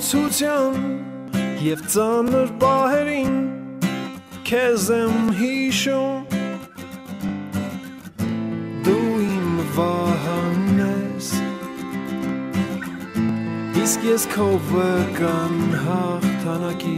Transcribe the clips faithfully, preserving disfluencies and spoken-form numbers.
ուրախության և ծանր պահերին քեզ եմ հիշում դու իմ վահանն ես իսկ ես քո վրկան հաղթանակի.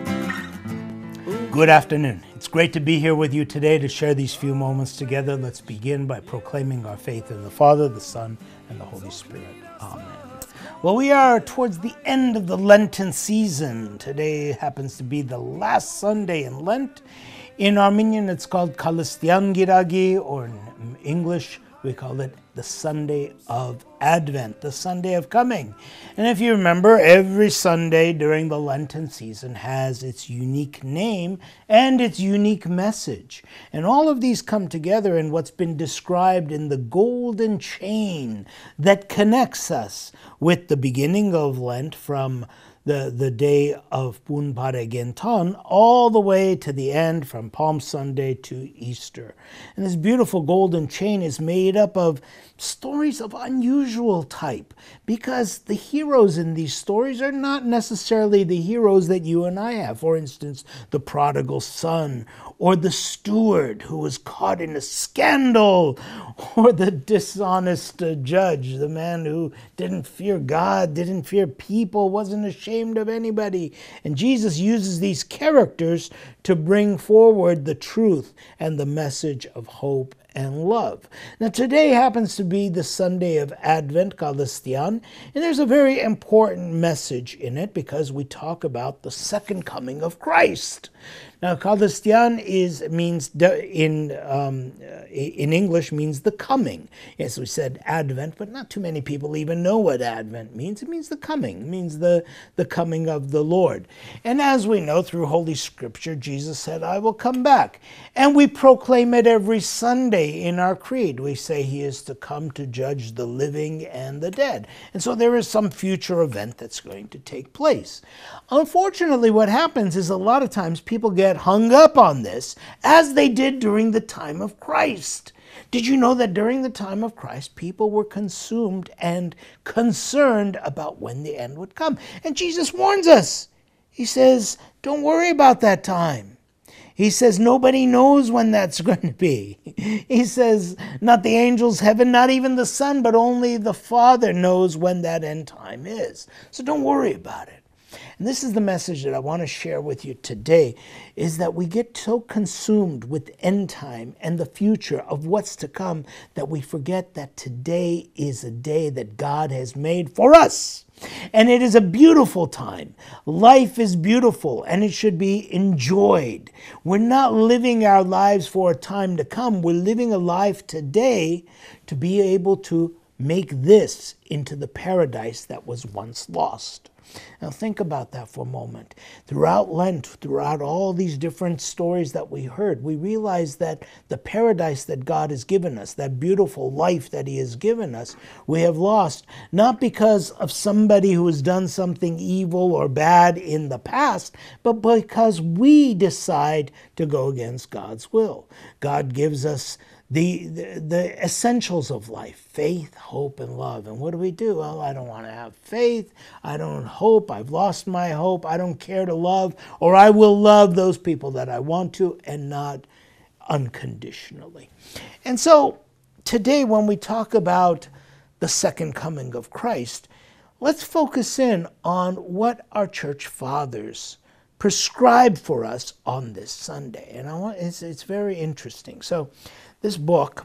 Good afternoon. It's great to be here with you today to share these few moments together. Let's begin by proclaiming our faith in the Father, the Son, and the Holy Spirit. Amen. Well, we are towards the end of the Lenten season. Today happens to be the last Sunday in Lent. In Armenian, it's called Kalistyan Giragi, or in English, we call it the Sunday of Advent, the Sunday of Coming. And if you remember, every Sunday during the Lenten season has its unique name and its unique message. And all of these come together in what's been described in the golden chain that connects us with the beginning of Lent from the, the day of Bun Paregenton all the way to the end from Palm Sunday to Easter. And this beautiful golden chain is made up of stories of unusual type because the heroes in these stories are not necessarily the heroes that you and I have. For instance, the prodigal son, or the steward who was caught in a scandal, or the dishonest uh, judge, the man who didn't fear God, didn't fear people, wasn't ashamed of anybody. And Jesus uses these characters to bring forward the truth and the message of hope and love. Now today happens to be the Sunday of Advent, Kalistyan, and there's a very important message in it because we talk about the second coming of Christ. Now Kalistyan is means in um, in English means the coming. Yes, we said Advent, but not too many people even know what Advent means. It means the coming. It means the the coming of the Lord. And as we know through Holy Scripture, Jesus said, "I will come back," and we proclaim it every Sunday in our creed. We say He is to come to judge the living and the dead, and so there is some future event that's going to take place. Unfortunately, what happens is a lot of times people get hung up on this, as they did during the time of Christ. Did you know that during the time of Christ, people were consumed and concerned about when the end would come? And Jesus warns us. He says, don't worry about that time. He says, nobody knows when that's going to be. He says, not the angels, heaven, not even the Son, but only the Father knows when that end time is. So don't worry about it. And this is the message that I want to share with you today, is that we get so consumed with end time and the future of what's to come that we forget that today is a day that God has made for us. And it is a beautiful time. Life is beautiful and it should be enjoyed. We're not living our lives for a time to come. We're living a life today to be able to make this into the paradise that was once lost. Now think about that for a moment. Throughout Lent, throughout all these different stories that we heard, we realize that the paradise that God has given us, that beautiful life that He has given us, we have lost, not because of somebody who has done something evil or bad in the past, but because we decide to go against God's will. God gives us The, the the essentials of life, faith, hope, and love. And what do we do? Well, I don't want to have faith. I don't hope. I've lost my hope. I don't care to love. Or I will love those people that I want to and not unconditionally. And so today when we talk about the second coming of Christ, let's focus in on what our church fathers prescribed for us on this Sunday. And I want it's, it's very interesting. So this book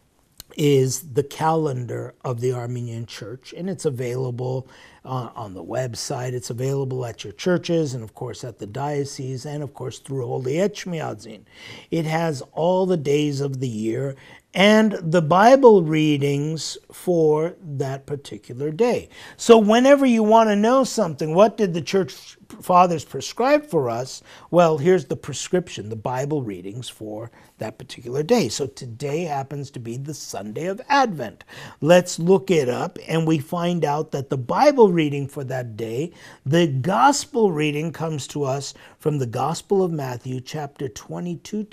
is the calendar of the Armenian Church, and it's available uh, on the website. It's available at your churches, and of course at the diocese, and of course through Holy Etchmiadzin. It has all the days of the year and the Bible readings for that particular day. So whenever you want to know something, what did the church fathers prescribe for us? Well, here's the prescription, the Bible readings for that particular day. So today happens to be the Sunday of Advent. Let's look it up, and we find out that the Bible reading for that day, the gospel reading, comes to us from the Gospel of Matthew, chapter twenty-two to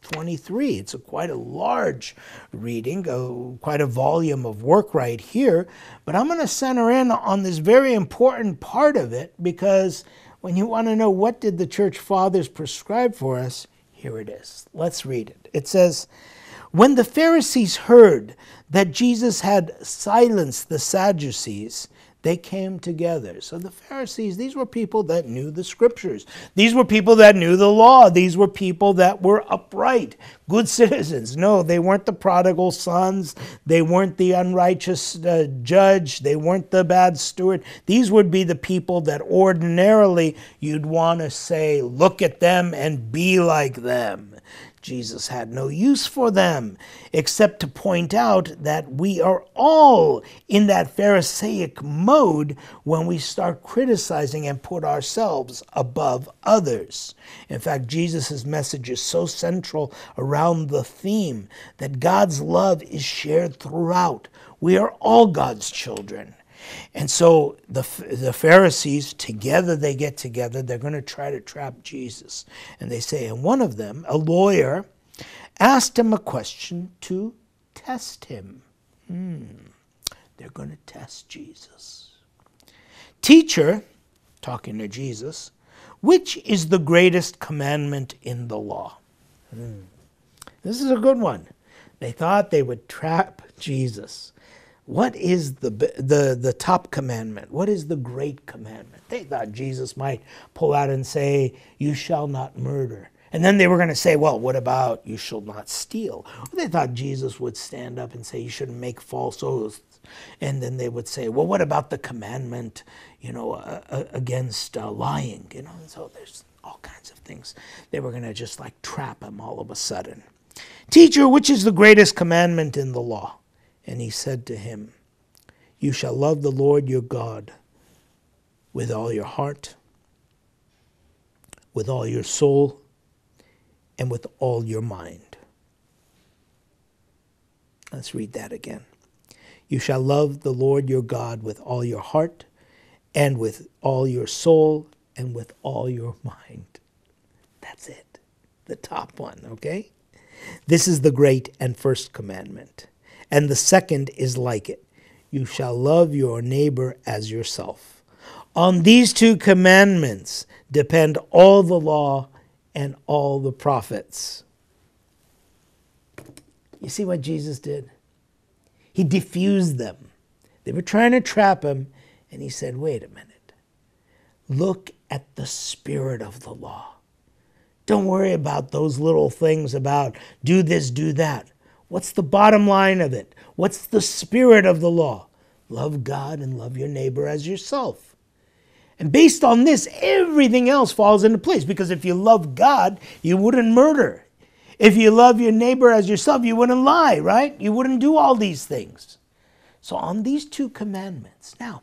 twenty-three. It's a quite a large reading, uh, quite a volume of work right here. But I'm going to center in on this very important part of it, because when you want to know what did the church fathers prescribe for us, here it is. Let's read it. It says, "When the Pharisees heard that Jesus had silenced the Sadducees, they came together." So the Pharisees, these were people that knew the scriptures. These were people that knew the law. These were people that were upright, good citizens. No, they weren't the prodigal sons. They weren't the unrighteous uh, judge. They weren't the bad steward. These would be the people that ordinarily you'd want to say, look at them and be like them. Jesus had no use for them except to point out that we are all in that Pharisaic mode when we start criticizing and put ourselves above others. In fact, Jesus' message is so central around the theme that God's love is shared throughout. We are all God's children. And so the the Pharisees, together they get together, they're going to try to trap Jesus. And they say, and one of them, a lawyer, asked him a question to test him. Hmm. They're going to test Jesus. "Teacher," talking to Jesus, "which is the greatest commandment in the law?" Hmm. This is a good one. They thought they would trap Jesus. What is the, the, the top commandment? What is the great commandment? They thought Jesus might pull out and say, "You shall not murder." And then they were going to say, well, what about "you shall not steal"? They thought Jesus would stand up and say, "You shouldn't make false oaths." And then they would say, well, what about the commandment, you know, uh, against uh, lying? You know, and so there's all kinds of things. They were going to just like trap him all of a sudden. "Teacher, which is the greatest commandment in the law?" And he said to him, "You shall love the Lord your God with all your heart, with all your soul, and with all your mind." Let's read that again. "You shall love the Lord your God with all your heart, and with all your soul, and with all your mind." That's it. The top one, okay? "This is the great and first commandment. And the second is like it. You shall love your neighbor as yourself. On these two commandments depend all the law and all the prophets." You see what Jesus did? He diffused them. They were trying to trap him, and he said, wait a minute. Look at the spirit of the law. Don't worry about those little things about do this, do that. What's the bottom line of it? What's the spirit of the law? Love God and love your neighbor as yourself. And based on this, everything else falls into place. Because if you love God, you wouldn't murder. If you love your neighbor as yourself, you wouldn't lie, right? You wouldn't do all these things. So on these two commandments. Now,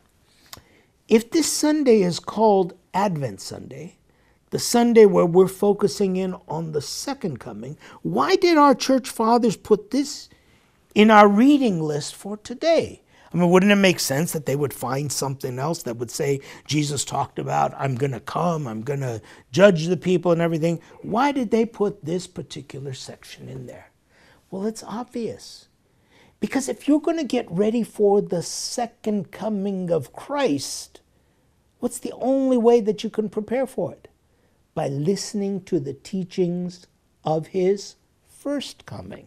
if this Sunday is called Advent Sunday, the Sunday where we're focusing in on the second coming, why did our church fathers put this in our reading list for today? I mean, wouldn't it make sense that they would find something else that would say, Jesus talked about, I'm going to come, I'm going to judge the people and everything. Why did they put this particular section in there? Well, it's obvious. Because if you're going to get ready for the second coming of Christ, what's the only way that you can prepare for it? By listening to the teachings of his first coming.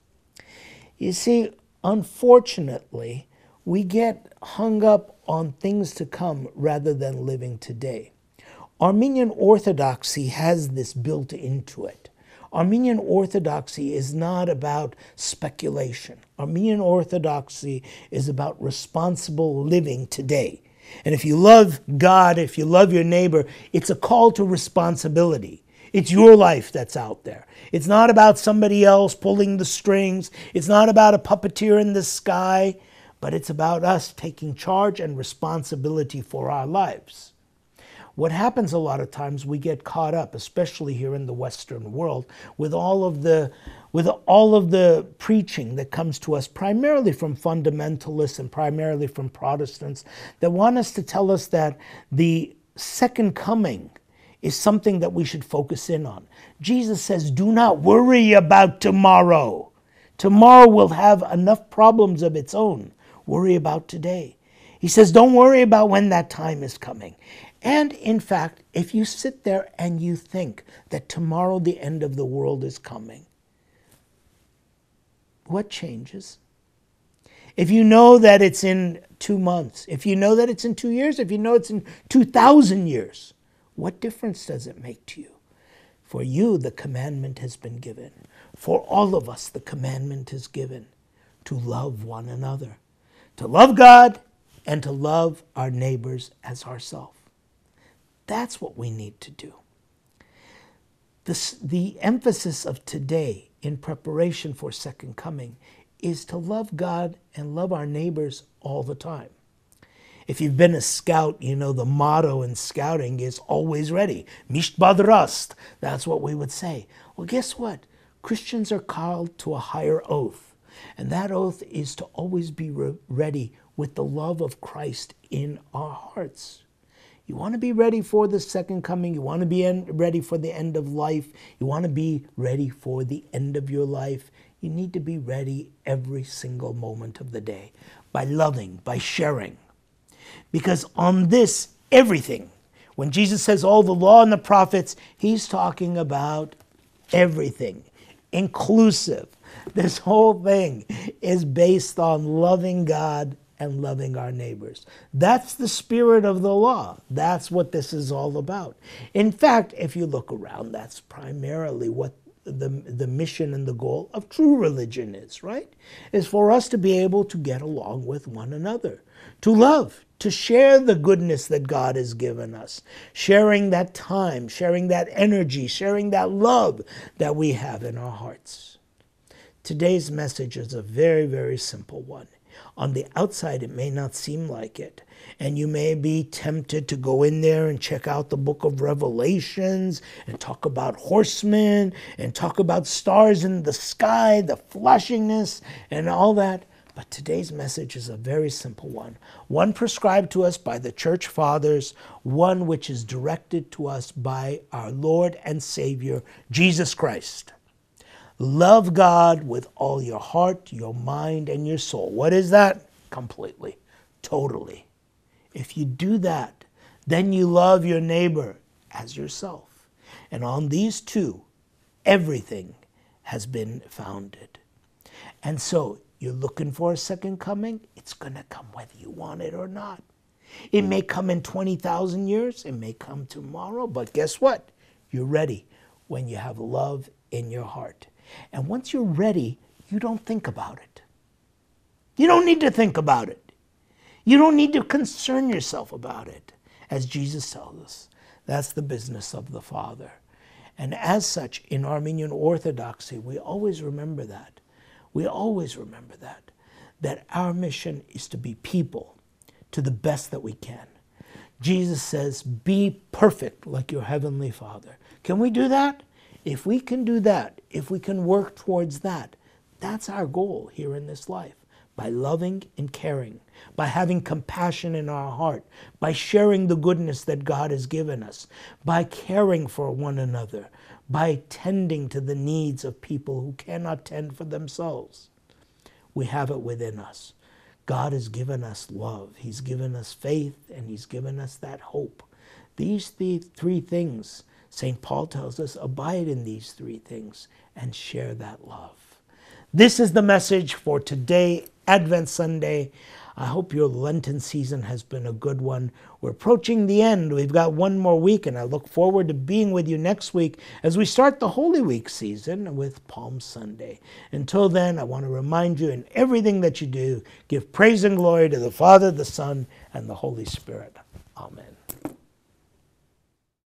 You see, unfortunately, we get hung up on things to come rather than living today. Armenian Orthodoxy has this built into it. Armenian Orthodoxy is not about speculation. Armenian Orthodoxy is about responsible living today. And if you love God, if you love your neighbor, it's a call to responsibility. It's your life that's out there. It's not about somebody else pulling the strings. It's not about a puppeteer in the sky, but it's about us taking charge and responsibility for our lives. What happens a lot of times, we get caught up, especially here in the Western world, with all of the with all of the preaching that comes to us primarily from fundamentalists and primarily from Protestants that want us to tell us that the second coming is something that we should focus in on. Jesus says, do not worry about tomorrow. Tomorrow will have enough problems of its own. Worry about today. He says, don't worry about when that time is coming. And in fact, if you sit there and you think that tomorrow the end of the world is coming, what changes? If you know that it's in two months, if you know that it's in two years, if you know it's in two thousand years, what difference does it make to you? For you, the commandment has been given. For all of us, the commandment is given to love one another, to love God and to love our neighbors as ourselves. That's what we need to do. This, the emphasis of today in preparation for second coming is to love God and love our neighbors all the time. If you've been a scout, you know the motto in scouting is always ready. Nicht badrast. That's what we would say. Well, guess what? Christians are called to a higher oath. And that oath is to always be re- ready with the love of Christ in our hearts. You want to be ready for the second coming. You want to be en- ready for the end of life. You want to be ready for the end of your life. You need to be ready every single moment of the day by loving, by sharing. Because on this, everything, when Jesus says all the law and the prophets, he's talking about everything, inclusive. This whole thing is based on loving God and loving our neighbors. That's the spirit of the law. That's what this is all about. In fact, if you look around, that's primarily what the, the mission and the goal of true religion is, right? Is for us to be able to get along with one another, to love, to share the goodness that God has given us, sharing that time, sharing that energy, sharing that love that we have in our hearts. Today's message is a very, very simple one. On the outside, it may not seem like it. And you may be tempted to go in there and check out the book of Revelations and talk about horsemen and talk about stars in the sky, the flashiness and all that. But today's message is a very simple one. One prescribed to us by the church fathers, one which is directed to us by our Lord and Savior, Jesus Christ. Love God with all your heart, your mind, and your soul. What is that? Completely, totally. If you do that, then you love your neighbor as yourself. And on these two, everything has been founded. And so, you're looking for a second coming? It's going to come whether you want it or not. It may come in twenty thousand years. It may come tomorrow. But guess what? You're ready when you have love in your heart. And once you're ready, you don't think about it. You don't need to think about it. You don't need to concern yourself about it. As Jesus tells us, that's the business of the Father. And as such, in Armenian Orthodoxy, we always remember that. We always remember that. That our mission is to be people to the best that we can. Jesus says, be perfect like your heavenly Father. Can we do that? If we can do that, if we can work towards that, that's our goal here in this life. By loving and caring, by having compassion in our heart, by sharing the goodness that God has given us, by caring for one another, by tending to the needs of people who cannot tend for themselves. We have it within us. God has given us love. He's given us faith, and he's given us that hope. These th- three things, Saint Paul tells us, abide in these three things and share that love. This is the message for today, Advent Sunday. I hope your Lenten season has been a good one. We're approaching the end. We've got one more week, and I look forward to being with you next week as we start the Holy Week season with Palm Sunday. Until then, I want to remind you in everything that you do, give praise and glory to the Father, the Son, and the Holy Spirit. Amen.